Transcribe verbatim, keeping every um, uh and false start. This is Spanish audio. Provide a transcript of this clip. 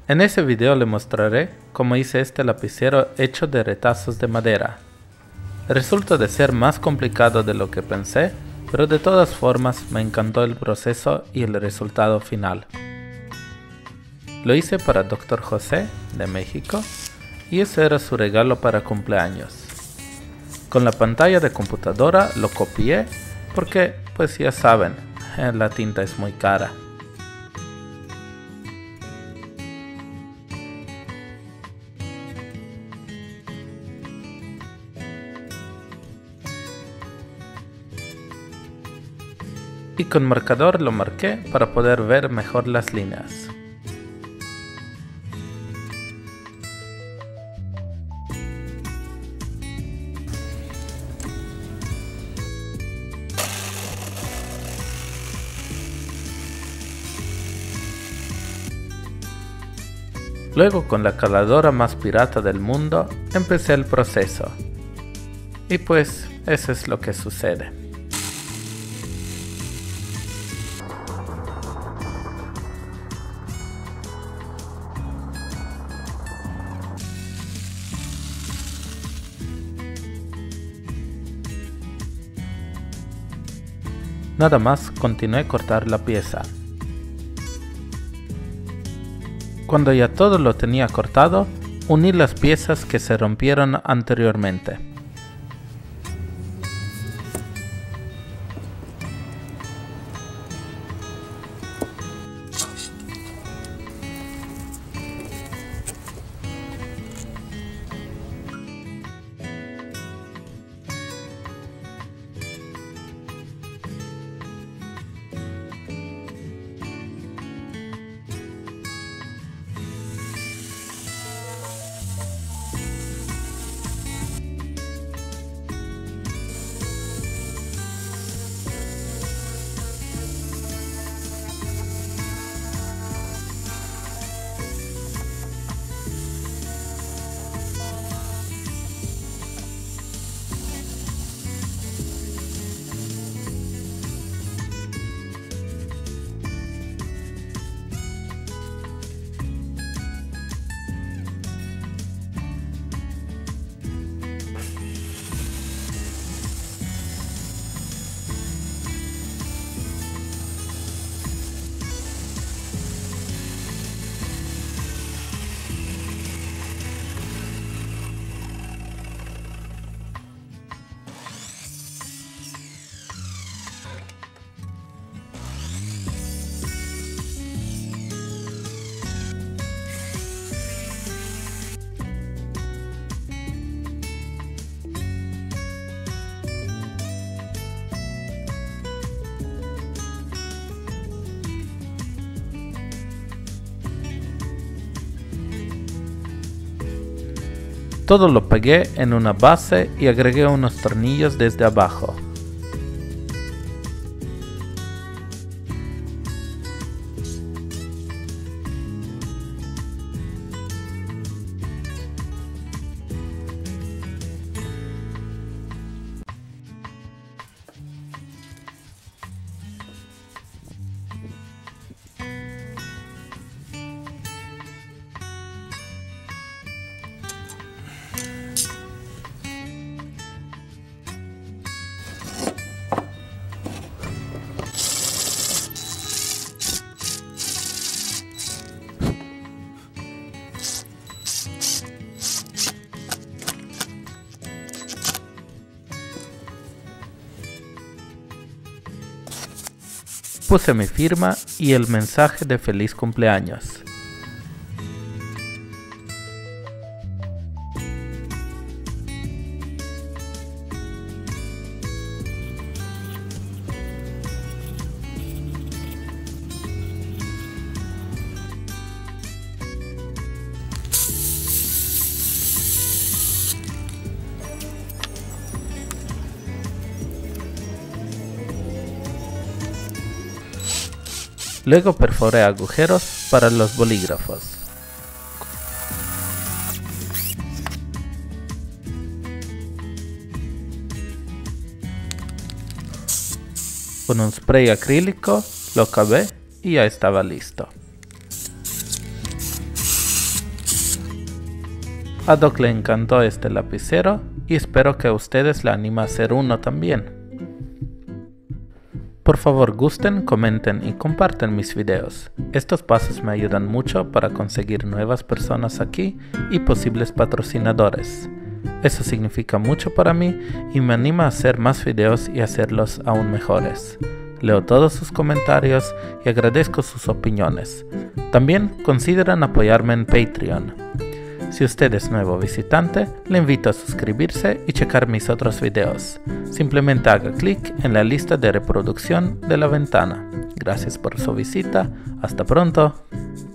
En ese video le mostraré cómo hice este lapicero hecho de retazos de madera. Resulta de ser más complicado de lo que pensé, pero de todas formas me encantó el proceso y el resultado final. Lo hice para doctor José, de México, y ese era su regalo para cumpleaños. Con la pantalla de computadora lo copié porque, pues ya saben, la tinta es muy cara. Y con marcador lo marqué para poder ver mejor las líneas. Luego, con la caladora más pirata del mundo, empecé el proceso. Y pues, eso es lo que sucede. Nada más continué a cortar la pieza. Cuando ya todo lo tenía cortado, uní las piezas que se rompieron anteriormente. Todo lo pegué en una base y agregué unos tornillos desde abajo. Puse mi firma y el mensaje de feliz cumpleaños. Luego perforé agujeros para los bolígrafos. Con un spray acrílico lo acabé y ya estaba listo. A Doc le encantó este lapicero y espero que a ustedes le anime a hacer uno también. Por favor, gusten, comenten y compartan mis videos. Estos pasos me ayudan mucho para conseguir nuevas personas aquí y posibles patrocinadores. Eso significa mucho para mí y me anima a hacer más videos y hacerlos aún mejores. Leo todos sus comentarios y agradezco sus opiniones. También consideran apoyarme en Patreon. Si usted es nuevo visitante, le invito a suscribirse y checar mis otros videos. Simplemente haga clic en la lista de reproducción de la ventana. Gracias por su visita. Hasta pronto.